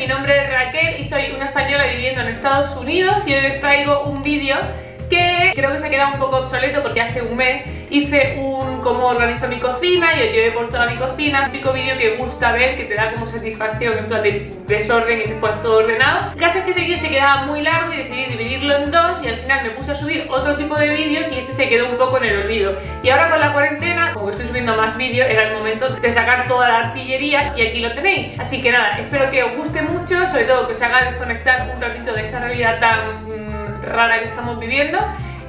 mi nombre es Raquel y soy una española viviendo en Estados Unidos y hoy os traigo un vídeo que creo que se ha quedado un poco obsoleto porque hace un mes hice un cómo organizo mi cocina y os llevé por toda mi cocina, típico vídeo que gusta ver, que te da como satisfacción en plan de desorden y después todo ordenado. El caso es que ese vídeo se quedaba muy largo y decidí dividirlo en dos y al final me puse a subir otro tipo de vídeos y este se quedó un poco en el olvido. Y ahora con la cuarentena, como estoy subiendo más vídeos, era el momento de sacar toda la artillería y aquí lo tenéis. Así que nada, espero que os guste mucho, sobre todo que os haga desconectar un ratito de esta realidad tan rara que estamos viviendo.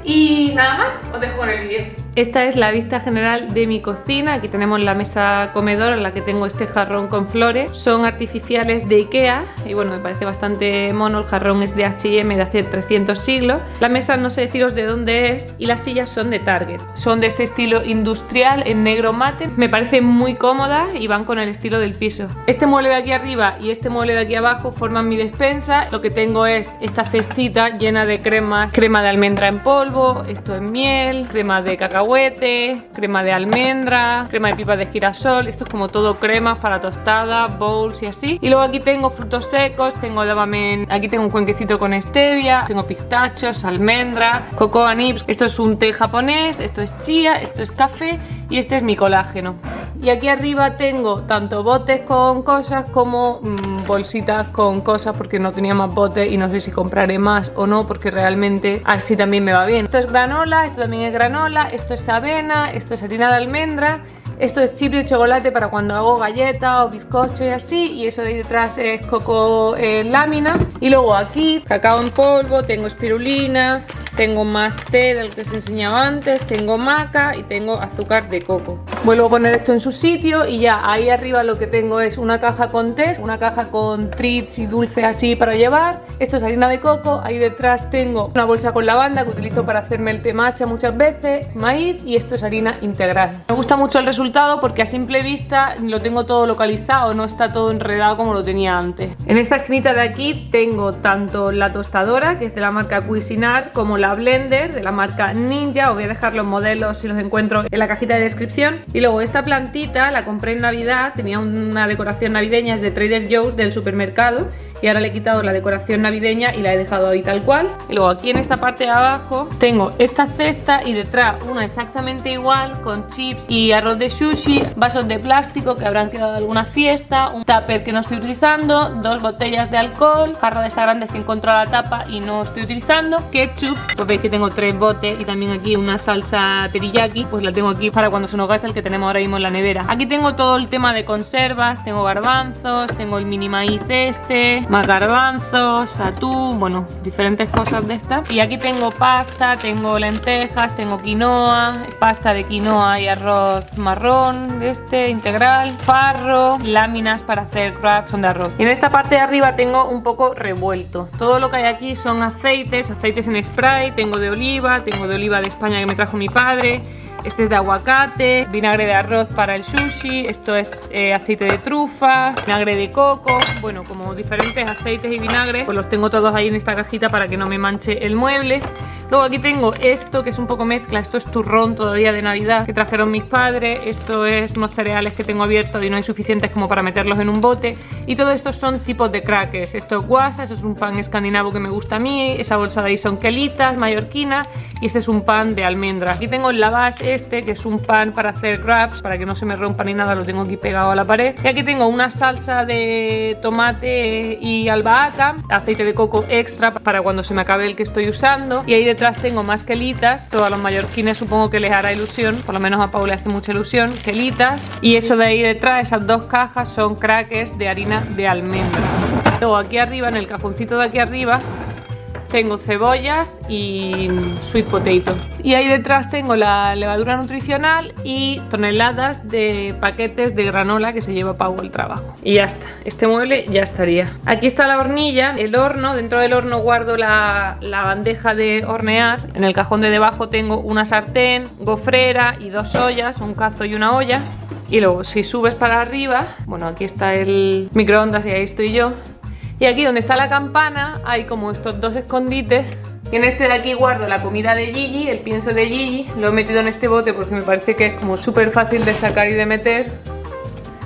Y nada más, os dejo con el vídeo. Esta es la vista general de mi cocina. Aquí tenemos la mesa comedor en la que tengo este jarrón con flores. Son artificiales de Ikea y bueno, me parece bastante mono. El jarrón es de H&M de hace 300 siglos. La mesa no sé deciros de dónde es y las sillas son de Target. Son de este estilo industrial en negro mate. Me parece muy cómoda y van con el estilo del piso. Este mueble de aquí arriba y este mueble de aquí abajo forman mi despensa. Lo que tengo es esta cestita llena de cremas. Crema de almendra en polvo, esto es miel, crema de cacahuete, crema de almendra, crema de pipa de girasol. Esto es como todo cremas para tostada, bowls y así. Y luego aquí tengo frutos secos, tengo Davamen, aquí tengo un cuenquecito con stevia, tengo pistachos, almendra, cocoa nibs. Esto es un té japonés, esto es chía, esto es café y este es mi colágeno. Y aquí arriba tengo tanto botes con cosas como bolsitas con cosas porque no tenía más botes y no sé si compraré más o no porque realmente así también me va bien. Esto es granola, esto también es granola, esto es avena, esto es harina de almendra, esto es chip de chocolate para cuando hago galletas o bizcocho y así, y eso de ahí detrás es coco lámina. Y luego aquí cacao en polvo, tengo espirulina, tengo más té del que os enseñaba antes, tengo maca y tengo azúcar de coco. Vuelvo a poner esto en su sitio y ya ahí arriba lo que tengo es una caja con té, una caja con treats y dulces así para llevar. Esto es harina de coco, ahí detrás tengo una bolsa con lavanda que utilizo para hacerme el té matcha muchas veces, maíz, y esto es harina integral. Me gusta mucho el resultado porque a simple vista lo tengo todo localizado, no está todo enredado como lo tenía antes. En esta esquinita de aquí tengo tanto la tostadora, que es de la marca Cuisinart, como la blender de la marca Ninja. Os voy a dejar los modelos si los encuentro en la cajita de descripción. Y luego esta plantita la compré en Navidad, tenía una decoración navideña, es de Trader Joe's del supermercado y ahora le he quitado la decoración navideña y la he dejado ahí tal cual. Y luego aquí en esta parte de abajo tengo esta cesta y detrás una exactamente igual con chips y arroz de sushi, vasos de plástico que habrán quedado de alguna fiesta, un tupper que no estoy utilizando, dos botellas de alcohol, jarra de estas grandes que he encontrado la tapa y no estoy utilizando, ketchup, pues veis que tengo 3 botes y también aquí una salsa teriyaki, pues la tengo aquí para cuando se nos gasta el que tenemos ahora mismo en la nevera. Aquí tengo todo el tema de conservas, tengo garbanzos, tengo el mini maíz este, más garbanzos, atún, bueno, diferentes cosas de estas. Y aquí tengo pasta, tengo lentejas, tengo quinoa, pasta de quinoa y arroz marrón, integral, farro, láminas para hacer wraps, son de arroz. Y en esta parte de arriba tengo un poco revuelto. Todo lo que hay aquí son aceites en spray, tengo de oliva de España que me trajo mi padre. Este es de aguacate, vinagre de arroz para el sushi, esto es aceite de trufa, vinagre de coco, bueno, como diferentes aceites y vinagres, pues los tengo todos ahí en esta cajita para que no me manche el mueble. Luego aquí tengo esto que es un poco mezcla, esto es turrón todavía de Navidad que trajeron mis padres, esto es unos cereales que tengo abiertos y no hay suficientes como para meterlos en un bote, y todo esto son tipos de crackers. Esto es guasa, eso es un pan escandinavo que me gusta a mí, esa bolsa de ahí son quelitas mallorquinas y este es un pan de almendra. Aquí tengo el lavash que es un pan para hacer wraps, para que no se me rompa ni nada, lo tengo aquí pegado a la pared. Y aquí tengo una salsa de tomate y albahaca, aceite de coco extra para cuando se me acabe el que estoy usando, y ahí detrás tengo más quelitas, todos los mallorquines supongo que les hará ilusión, por lo menos a Pau le hace mucha ilusión, quelitas, y eso de ahí detrás, esas dos cajas son crackers de harina de almendra. Luego aquí arriba, en el cajoncito de aquí arriba, tengo cebollas y sweet potato. Y ahí detrás tengo la levadura nutricional y toneladas de paquetes de granola que se lleva Pau al trabajo. Y ya está, este mueble ya estaría. Aquí está la hornilla, el horno. Dentro del horno guardo la bandeja de hornear. En el cajón de debajo tengo una sartén, gofrera y 2 ollas, un cazo y una olla. Y luego si subes para arriba, bueno, aquí está el microondas y ahí estoy yo. Y aquí donde está la campana hay como estos 2 escondites. Y en este de aquí guardo la comida de Gigi, el pienso de Gigi. Lo he metido en este bote porque me parece que es como súper fácil de sacar y de meter.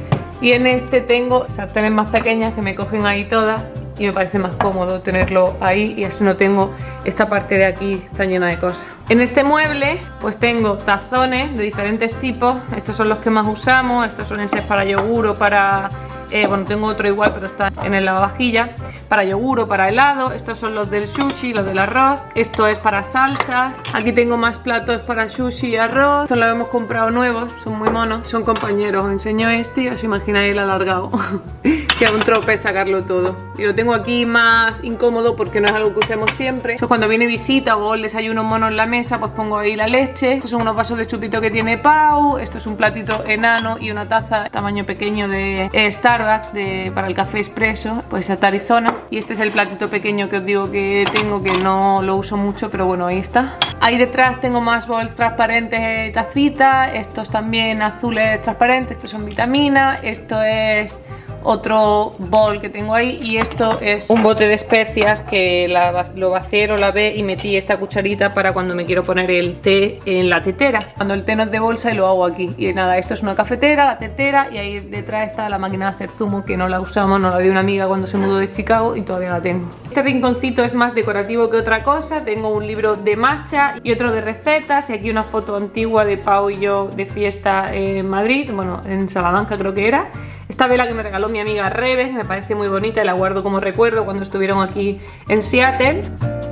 Y en este tengo sartenes más pequeñas que me cogen ahí todas y me parece más cómodo tenerlo ahí y así no tengo esta parte de aquí tan llena de cosas. En este mueble pues tengo tazones de diferentes tipos. Estos son los que más usamos. Estos suelen ser para yogur o para... bueno, tengo otro igual pero está en el lavavajillas. Para yogur o para helado. Estos son los del sushi, los del arroz. Esto es para salsa. Aquí tengo más platos para sushi y arroz. Estos los hemos comprado nuevos, son muy monos. Son compañeros. Os enseño este y os imagináis el alargado. Que es un trope sacarlo todo. Y lo tengo aquí más incómodo porque no es algo que usemos siempre. Eso cuando viene visita o el desayuno mono en la mesa, pues pongo ahí la leche. Estos son unos vasos de chupito que tiene Pau. Esto es un platito enano y una taza de tamaño pequeño de Starbucks para el café expreso, pues esa Arizona. Y este es el platito pequeño que os digo que tengo, que no lo uso mucho, pero bueno, ahí está. Ahí detrás tengo más bols transparentes, tacitas. Estos también azules transparentes, estos son vitaminas. Esto es otro bol que tengo ahí y esto es un bote de especias que lo vacié o lavé y metí esta cucharita para cuando me quiero poner el té en la tetera, cuando el té no es de bolsa y lo hago aquí. Y nada, esto es una cafetera, la tetera, y ahí detrás está la máquina de hacer zumo que no la usamos, nos la dio una amiga cuando se mudó de Chicago y todavía la tengo. Este rinconcito es más decorativo que otra cosa. Tengo un libro de matcha y otro de recetas y aquí una foto antigua de Pau y yo de fiesta en Madrid, bueno, en Salamanca creo que era. Esta vela que me regaló mi amiga Reves, me parece muy bonita y la guardo como recuerdo cuando estuvieron aquí en Seattle.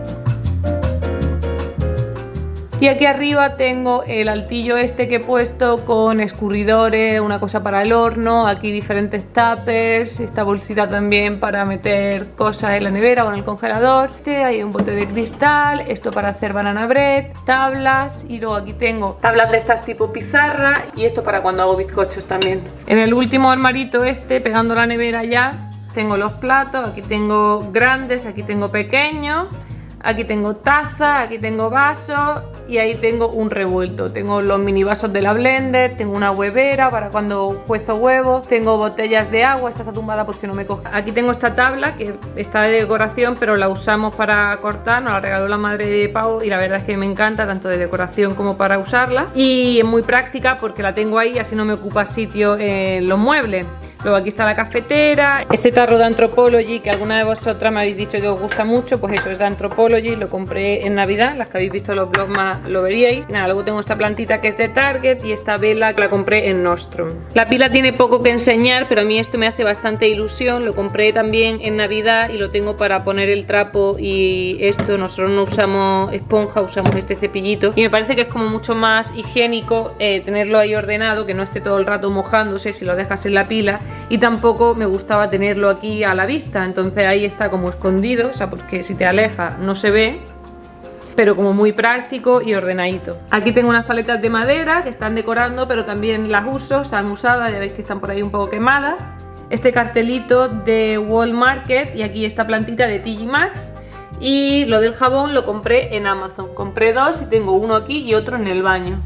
Y aquí arriba tengo el altillo este que he puesto con escurridores, una cosa para el horno, aquí diferentes tuppers, esta bolsita también para meter cosas en la nevera o en el congelador. Hay un bote de cristal, esto para hacer banana bread, tablas, y luego aquí tengo tablas de estas tipo pizarra y esto para cuando hago bizcochos también. En el último armarito este, pegando la nevera ya, tengo los platos, aquí tengo grandes, aquí tengo pequeños. Aquí tengo taza, aquí tengo vasos y ahí tengo un revuelto. Tengo los mini vasos de la blender, tengo una huevera para cuando cuezo huevos, tengo botellas de agua, esta está tumbada porque no me coge. Aquí tengo esta tabla que está de decoración pero la usamos para cortar, nos la regaló la madre de Pau y la verdad es que me encanta tanto de decoración como para usarla. Y es muy práctica porque la tengo ahí, así no me ocupa sitio en los muebles. Luego aquí está la cafetera, este tarro de Anthropologie que alguna de vosotras me habéis dicho que os gusta mucho, pues eso es de Anthropologie, lo compré en Navidad, las que habéis visto los vlogs más lo veríais. Nada, luego tengo esta plantita que es de Target y esta vela que la compré en Nordstrom. La pila tiene poco que enseñar, pero a mí esto me hace bastante ilusión, lo compré también en Navidad y lo tengo para poner el trapo y esto, nosotros no usamos esponja, usamos este cepillito y me parece que es como mucho más higiénico tenerlo ahí ordenado, que no esté todo el rato mojándose si lo dejas en la pila. Y tampoco me gustaba tenerlo aquí a la vista, entonces ahí está como escondido, o sea, porque si te alejas no se ve, pero como muy práctico y ordenadito. Aquí tengo unas paletas de madera que están decorando, pero también las uso, están usadas, ya veis que están por ahí un poco quemadas. Este cartelito de Wall Market y aquí esta plantita de TJ Maxx. Y lo del jabón lo compré en Amazon, compré dos y tengo uno aquí y otro en el baño.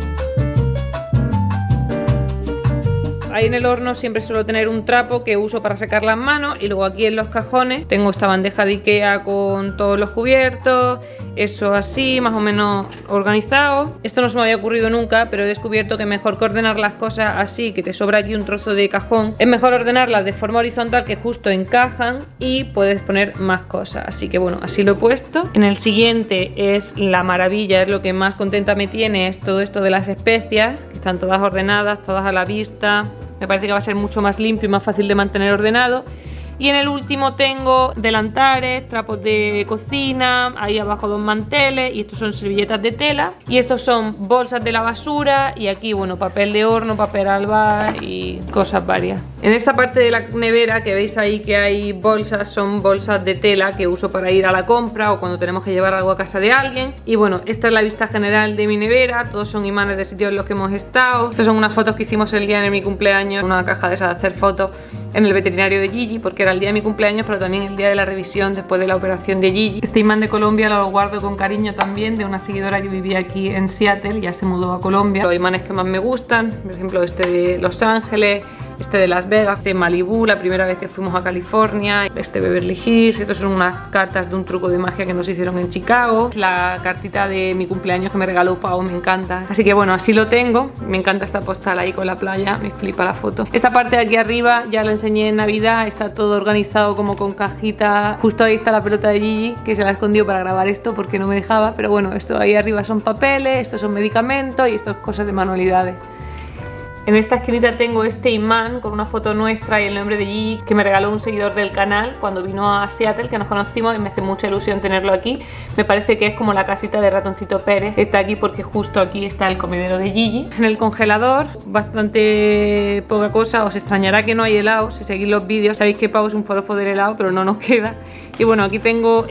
Ahí en el horno siempre suelo tener un trapo que uso para secar las manos y luego aquí en los cajones tengo esta bandeja de Ikea con todos los cubiertos, eso así, más o menos organizado. Esto no se me había ocurrido nunca, pero he descubierto que mejor que ordenar las cosas así, que te sobra aquí un trozo de cajón, es mejor ordenarlas de forma horizontal que justo encajan y puedes poner más cosas. Así que bueno, así lo he puesto. En el siguiente es la maravilla, es lo que más contenta me tiene, es todo esto de las especias, que están todas ordenadas, todas a la vista. Me parece que va a ser mucho más limpio y más fácil de mantener ordenado. Y en el último tengo delantares, trapos de cocina, ahí abajo dos manteles y estos son servilletas de tela. Y estos son bolsas de la basura y aquí, bueno, papel de horno, papel albar y cosas varias. En esta parte de la nevera que veis ahí que hay bolsas, son bolsas de tela que uso para ir a la compra o cuando tenemos que llevar algo a casa de alguien. Y bueno, esta es la vista general de mi nevera, todos son imanes de sitios en los que hemos estado. Estas son unas fotos que hicimos el día de mi cumpleaños, una caja de esas de hacer fotos en el veterinario de Gigi, porque era el día de mi cumpleaños, pero también el día de la revisión después de la operación de Gigi. Este imán de Colombia lo guardo con cariño también, de una seguidora que vivía aquí en Seattle, ya se mudó a Colombia. Los imanes que más me gustan, por ejemplo este de Los Ángeles, este de Las Vegas, de Malibú, la primera vez que fuimos a California, este Beverly Hills. Estos son unas cartas de un truco de magia que nos hicieron en Chicago. La cartita de mi cumpleaños que me regaló Pau, me encanta. Así que bueno, así lo tengo. Me encanta esta postal ahí con la playa, me flipa la foto. Esta parte de aquí arriba ya la enseñé en Navidad, está todo organizado como con cajita. Justo ahí está la pelota de Gigi, que se la he escondido para grabar esto porque no me dejaba. Pero bueno, esto ahí arriba son papeles, estos son medicamentos y esto es cosas de manualidades. En esta esquinita tengo este imán con una foto nuestra y el nombre de Gigi que me regaló un seguidor del canal cuando vino a Seattle, que nos conocimos, y me hace mucha ilusión tenerlo aquí. Me parece que es como la casita de Ratoncito Pérez. Está aquí porque justo aquí está el comedero de Gigi. En el congelador, bastante poca cosa. Os extrañará que no hay helado si seguís los vídeos. Sabéis que Pau es un forofo del helado, pero no nos queda. Y bueno, aquí tengo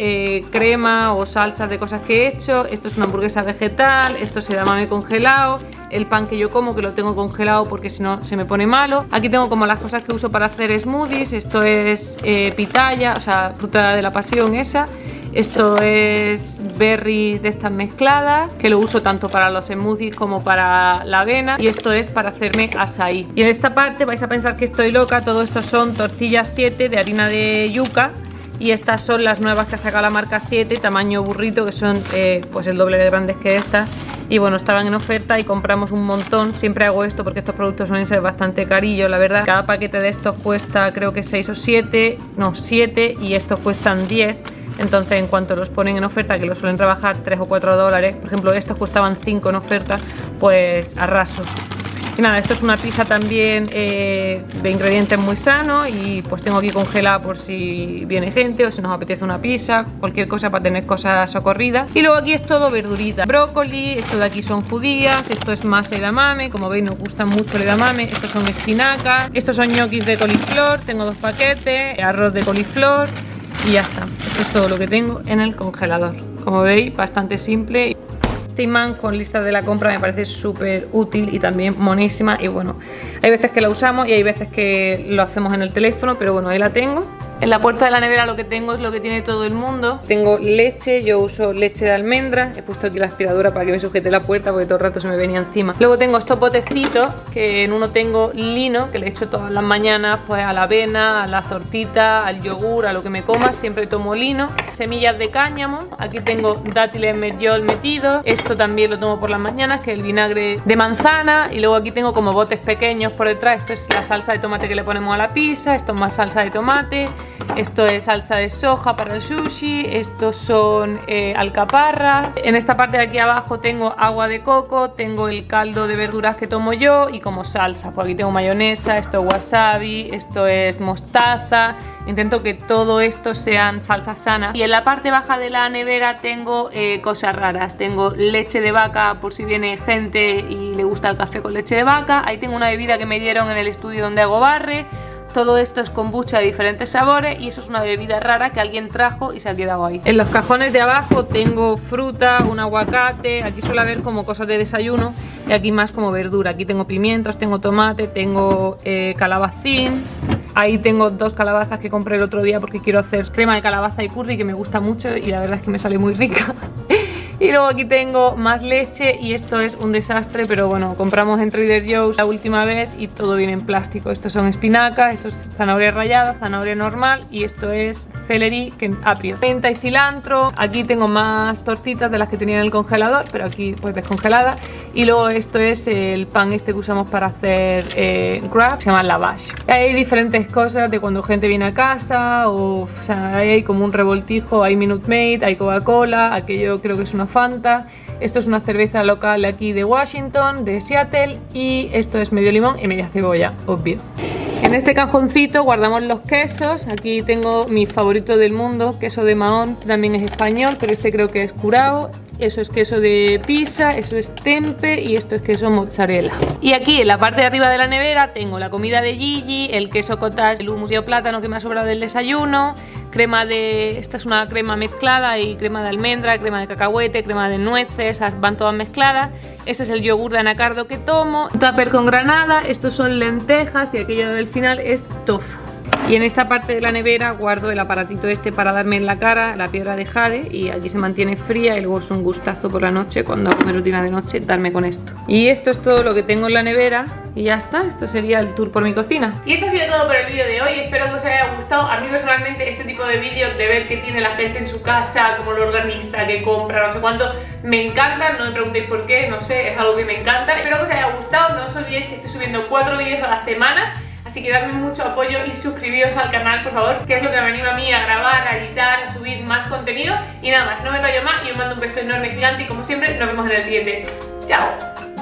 crema o salsas de cosas que he hecho. Esto es una hamburguesa vegetal, esto es edamame congelado, el pan que yo como, que lo tengo congelado porque si no se me pone malo. Aquí tengo como las cosas que uso para hacer smoothies. Esto es pitaya, o sea, fruta de la pasión esa. Esto es berries de estas mezcladas, que lo uso tanto para los smoothies como para la avena. Y esto es para hacerme açaí. Y en esta parte vais a pensar que estoy loca. Todo esto son tortillas 7 de harina de yuca. Y estas son las nuevas que ha sacado la marca 7, tamaño burrito, que son pues el doble de grandes que estas. Y bueno, estaban en oferta y compramos un montón. Siempre hago esto porque estos productos suelen ser bastante carillos, la verdad. Cada paquete de estos cuesta creo que 6 o 7, no 7, y estos cuestan 10. Entonces en cuanto los ponen en oferta, que los suelen rebajar 3 o 4 dólares, por ejemplo estos costaban 5 en oferta, pues arraso. Y nada, esto es una pizza también de ingredientes muy sanos y pues tengo aquí congelada por si viene gente o si nos apetece una pizza, cualquier cosa para tener cosas socorridas. Y luego aquí es todo verdurita, brócoli, esto de aquí son judías, esto es más edamame, como veis nos gusta mucho el edamame, estos son espinacas, estos son ñoquis de coliflor, tengo 2 paquetes, arroz de coliflor y ya está. Esto es todo lo que tengo en el congelador. Como veis, bastante simple. Este imán con listas de la compra me parece súper útil y también monísima. Y bueno, hay veces que la usamos y hay veces que lo hacemos en el teléfono, pero bueno, ahí la tengo. En la puerta de la nevera lo que tengo es lo que tiene todo el mundo. Tengo leche, yo uso leche de almendra. He puesto aquí la aspiradora para que me sujete la puerta porque todo el rato se me venía encima. Luego tengo estos botecitos, que en uno tengo lino, que le echo todas las mañanas pues a la avena, a las tortitas, al yogur, a lo que me coma, siempre tomo lino. Semillas de cáñamo, aquí tengo dátiles merjol metidos. Esto también lo tomo por las mañanas, que es el vinagre de manzana. Y luego aquí tengo como botes pequeños por detrás. Esto es la salsa de tomate que le ponemos a la pizza. Esto es más salsa de tomate. Esto es salsa de soja para el sushi. Estos son alcaparras. En esta parte de aquí abajo tengo agua de coco. Tengo el caldo de verduras que tomo yo y como salsa. Pues aquí tengo mayonesa, esto es wasabi, esto es mostaza. Intento que todo esto sean salsas sanas. Y en la parte baja de la nevera tengo cosas raras. Tengo leche de vaca por si viene gente y le gusta el café con leche de vaca. Ahí tengo una bebida que me dieron en el estudio donde hago barre. Todo esto es kombucha de diferentes sabores y eso es una bebida rara que alguien trajo y se ha quedado ahí. En los cajones de abajo tengo fruta, un aguacate, aquí suele haber como cosas de desayuno y aquí más como verdura. Aquí tengo pimientos, tengo tomate, tengo calabacín. Ahí tengo 2 calabazas que compré el otro día porque quiero hacer crema de calabaza y curry que me gusta mucho y la verdad es que me sale muy rica. Y luego aquí tengo más leche y esto es un desastre, pero bueno, compramos en Trader Joe's la última vez y todo viene en plástico. Estos son espinacas, esto es zanahoria rallada, zanahoria normal y esto es celery que apio. Menta y cilantro. Aquí tengo más tortitas de las que tenía en el congelador, pero aquí pues descongelada. Y luego esto es el pan este que usamos para hacer wrap, se llama lavash. Hay diferentes cosas de cuando gente viene a casa o sea, hay como un revoltijo, hay Minute Maid, hay Coca-Cola, aquello creo que es una Fanta. Esto es una cerveza local de aquí de Washington, de Seattle, y esto es medio limón y media cebolla, obvio. En este cajoncito guardamos los quesos. Aquí tengo mi favorito del mundo, queso de Mahón, también es español, pero este creo que es curado. Eso es queso de pizza, eso es tempe y esto es queso mozzarella. Y aquí en la parte de arriba de la nevera tengo la comida de Gigi, el queso cottage, el hummus y el plátano que me ha sobrado del desayuno, crema de... esta es una crema mezclada y crema de almendra, crema de cacahuete, crema de nueces, van todas mezcladas. Este es el yogur de anacardo que tomo, tupper con granada, estos son lentejas y aquello del final es tofu. Y en esta parte de la nevera guardo el aparatito este para darme en la cara, la piedra de jade, y allí se mantiene fría y luego es un gustazo por la noche, cuando hago mi rutina de noche, darme con esto. Y esto es todo lo que tengo en la nevera y ya está, esto sería el tour por mi cocina. Y esto ha sido todo por el vídeo de hoy, espero que os haya gustado. A mí personalmente este tipo de vídeos de ver qué tiene la gente en su casa, cómo lo organiza, qué compra, no sé cuánto, me encantan, no me preguntéis por qué, no sé, es algo que me encanta. Espero que os haya gustado, no os olvidéis que estoy subiendo 4 vídeos a la semana. Así que dadme mucho apoyo y suscribíos al canal, por favor, que es lo que me anima a mí a grabar, a editar, a subir más contenido. Y nada más, no me enrollo más y os mando un beso enorme, gigante y como siempre, nos vemos en el siguiente. ¡Chao!